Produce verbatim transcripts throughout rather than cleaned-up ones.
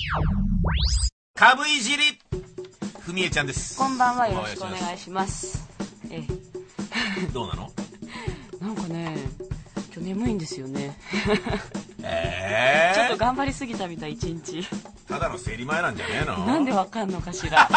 株いじりふみえちゃんです。 こんばんは、よろしくお願いします。ええどうなの？ なんかね、今日眠いんですよね。 えー、 ちょっと頑張りすぎたみたい、一日。 ただの生理前なんじゃねえの？ なんでわかんのかしら。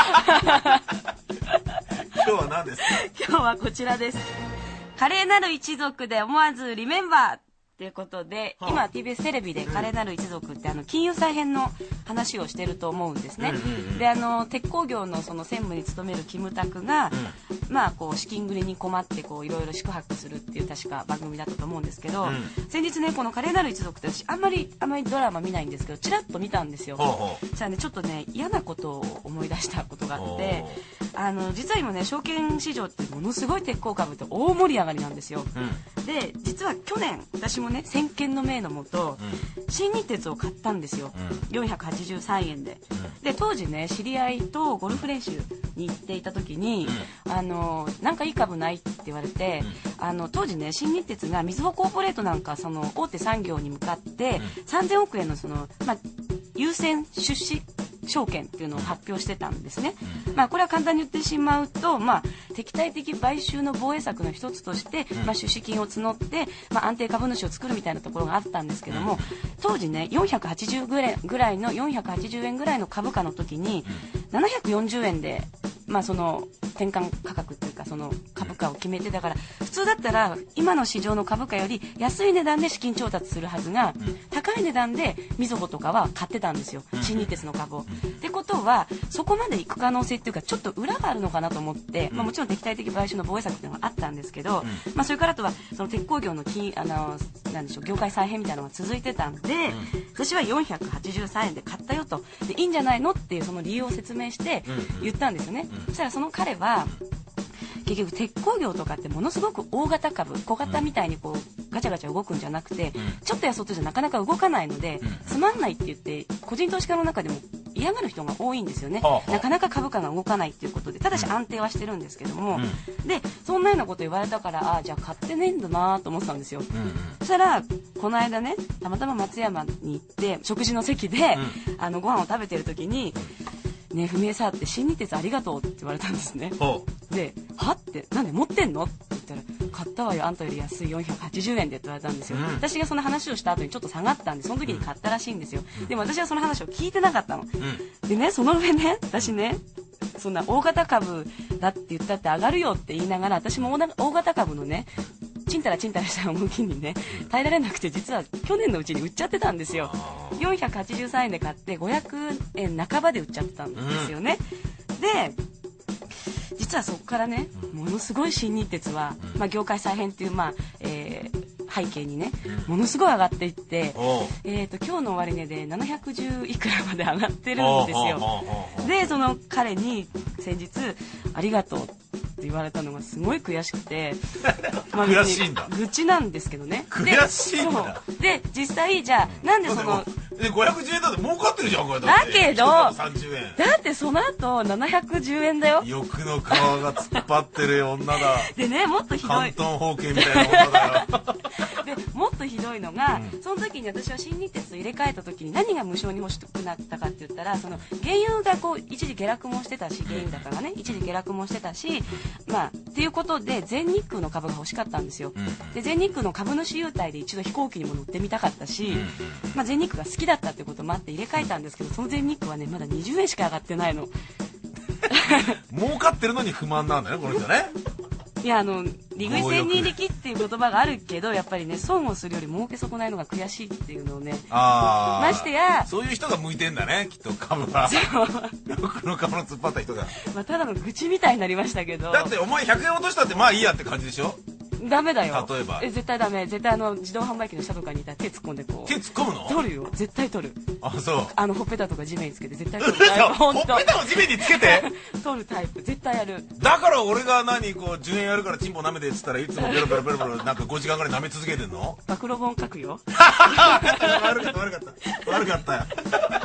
今日は何ですか？ 今日はこちらです。華麗なる一族で思わずリメンバーということで、はあ、今 ティービーエス テレビで華麗なる一族ってあの金融再編の話をしてると思うんですね。うんうんうん、であの鉄鋼業のその専務に勤めるキムタクが、うん、まあこう資金繰りに困ってこういろいろ宿泊するっていう確か番組だったと思うんですけど、うん、先日ねこの華麗なる一族って私あんまりあんまりドラマ見ないんですけどちらっと見たんですよ。ほうほう。そしたらねちょっとね嫌なことを思い出したことがあって、あの実は今ね証券市場ってものすごい鉄鋼株って大盛り上がりなんですよ。うん、で実は去年私もね先見の明のもと、うん、新日鉄を買ったんですよ。うん、よんひゃくはちじゅうさんえんで、うん、で当時ね知り合いとゴルフ練習に行っていた時に、うん、あのなんかいい株ないって言われて、うん、あの当時ね新日鉄がみずほコーポレートなんかその大手産業に向かって、うん、さんぜんおくえんのその、まあ、優先出資証券っていうのを発表してたんですね。まあ、これは簡単に言ってしまうと、まあ、敵対的買収の防衛策の一つとして、まあ、出資金を募って、まあ、安定株主を作るみたいなところがあったんですけども、当時ねよんひゃくはちじゅうぐらいのよんひゃくはちじゅうえんぐらいの株価の時にななひゃくよんじゅうえんで、まあ、その転換価格っていうかその株価を決めて、だから普通だったら今の市場の株価より安い値段で資金調達するはずが、高い値段でみずほとかは買ってたんですよ、新日鉄の株を。ってことはそこまで行く可能性っていうかちょっと裏があるのかなと思って、まあ、もちろん敵対的買収の防衛策っていうのがあったんですけど、まあ、それからあとはその鉄鋼業の金あのなんでしょう業界再編みたいなのが続いてたんで、私はよんひゃくはちじゅうさんえんで買ったよと、でいいんじゃないのっていうその理由を説明して言ったんですよね。そしたらその彼は結局鉄鋼業とかってものすごく大型株小型みたいにこうガチャガチャ動くんじゃなくて、ちょっとやそっとじゃなかなか動かないので、つまんないって言って個人投資家の中でも嫌がる人が多いんですよね。なかなか株価が動かないっていうことで、ただし安定はしてるんですけども、でそんなようなこと言われたから、あじゃあ買ってねえんだなと思ってたんですよ。そしたらこの間ねたまたま松山に行って食事の席で、あのご飯を食べてる時にねえふみえさって新日鉄ありがとうって言われたんですね。ではってなんで持ってんのって言ったら、買ったわよあんたより安いよんひゃくはちじゅうえんでって言われたんですよ。うん、私がその話をした後にちょっと下がったんでその時に買ったらしいんですよ。うん、でも私はその話を聞いてなかったの。うん、でねその上ね私ねそんな大型株だって言ったって上がるよって言いながら、私も大型株のねちんたらちんたらした動きにね耐えられなくて、実は去年のうちに売っちゃってたんですよ。よんひゃくはちじゅうさんえんで買ってごひゃくえん半ばで売っちゃってたんですよね。うん、で実はそこからねものすごい新日鉄は、まあ、業界再編っていう、まあえー、背景にねものすごい上がっていって、えー、と今日の終値でななひゃくじゅういくらまで上がってるんですよ。でその彼に先日ありがとうって言われたのがすごい悔しくて、 まあ、悔しいんだ。 愚痴なんですけどね。 悔しいんだ。 で実際じゃあ、うん、なんでそのでごひゃくじゅうえんだって儲かってるじゃんこれ。 だけどさんじゅうえんだってその後ななひゃくじゅうえんだよ。 欲の皮が突っ張ってる女だ。 でねもっとひどい関東方形みたいな女だよ。 でもっとひどいのが、うん、その時に私は新日鉄と入れ替えた時に何が無償に欲しくなったかって言ったら、その原油がこう一時下落もしてたし、原油高がね一時下落もしてたし、まあっていうことで全日空の株が欲しかったんですよ。で全日空の株主優待で一度飛行機にも乗ってみたかったし、まあ、全日空が好きだったってこともあって入れ替えたんですけど、その全日空はねまだにじゅうえんしか上がってないの。 儲かってるのに不満なんだよねこの人ね。 いやあの利食い千人力っていう言葉があるけど、やっぱりね損をするより儲け損ないのが悔しいっていうのをね、 あましてやそういう人が向いてんだねきっと株は。僕の株の突っ張った人が、 まあ、ただの愚痴みたいになりましたけど。 だってお前ひゃくえん落としたってまあいいやって感じでしょ。 ダメだよ。 例えばえ絶対ダメ。絶対あの自動販売機の下とかにいたら手突っ込んでこう手突っ込むの。 取るよ絶対取る。 あそうあのほっぺたとか地面につけて絶対取るタイプ。 ほっぺたを地面につけて取るタイプ絶対やる。 だから俺が何こうじゅうえんやるからチンポ舐めてっつったらいつもベロベロベロベロなんかごじかんぐらい舐め続けてんの。 暴露本書くよ。 悪かった悪かった悪かったよ。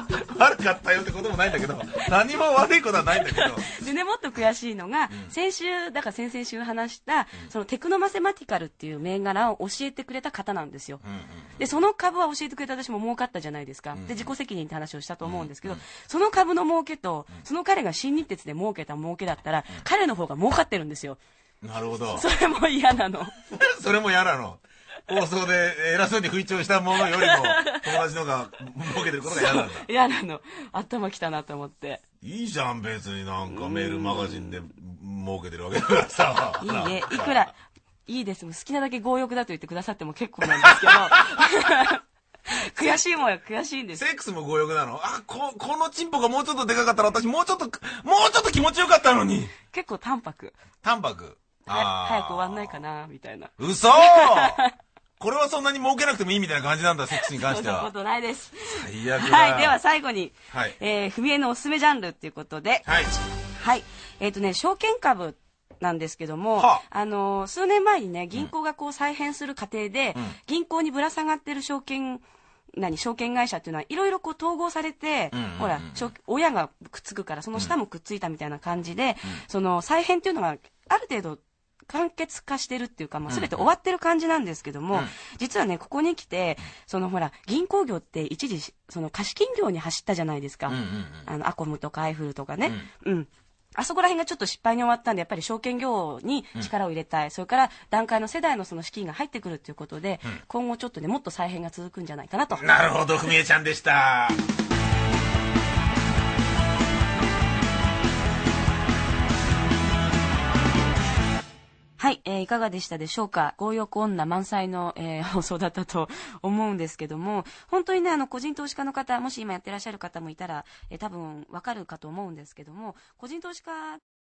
悪かったよってこともないんだけど、何も悪いことはないんだけど。 でね、もっと悔しいのが、うん、先週、だから先々週話した、うん、そのテクノマセマティカルっていう銘柄を教えてくれた方なんですよ。うんうん、で、その株は教えてくれた私も儲かったじゃないですか。で、自己責任って話をしたと思うんですけど、うんうん、その株の儲けと、その彼が新日鉄で儲けた儲けだったら、うん、彼の方が儲かってるんですよ。 なるほど。 それも嫌なの。 それも嫌なの。放送で偉そうに吹聴したものよりも友達の方が儲けてることが嫌なんだ。 嫌なの。頭きたなと思って。 いいじゃん、別になんかメールマガジンで儲けてるわけだからさ。 いいね。いくら、いいです。好きなだけ強欲だと言ってくださっても結構なんですけど。悔しいもんよ、悔しいんです。 セックスも強欲なの？あ、こ、このチンポがもうちょっとでかかったら私もうちょっと、もうちょっと気持ちよかったのに。 結構淡白。 淡白。 は早く終わんないかな、みたいな。 嘘これはそんなに儲けなくてもいいみたいな感じなんだ、セックスに関しては。 そんなことないです。 最悪だ。 はい、では最後に、 はい、 えー、ふみえのおすすめジャンルっていうことで、 はい。 はい。えっとね、証券株なんですけども、 はあ、 あのー、数年前にね、銀行がこう再編する過程で、うん、銀行にぶら下がってる証券、何証券会社っていうのはいろいろこう統合されて、うんうんうん、ほら親がくっつくからその下もくっついたみたいな感じで、うん、その再編っていうのがある程度完結化してるっていうか、まあ、全て終わってる感じなんですけども、うんうん、実はねここに来てそのほら銀行業って一時その貸金業に走ったじゃないですか、うんうんうん、あのアコムとかアイフルとかね、うん、うんあそこら辺がちょっと失敗に終わったんで、やっぱり証券業に力を入れたい。うん、それから段階の世代のその資金が入ってくるということで、うん、今後ちょっとね、もっと再編が続くんじゃないかなと。 なるほど、ふみえちゃんでした。 はい、えー、いかがでしたでしょうか。強欲女満載の、えー、放送だったと思うんですけども、本当にね、あの、個人投資家の方、もし今やってらっしゃる方もいたら、えー、多分わかるかと思うんですけども、個人投資家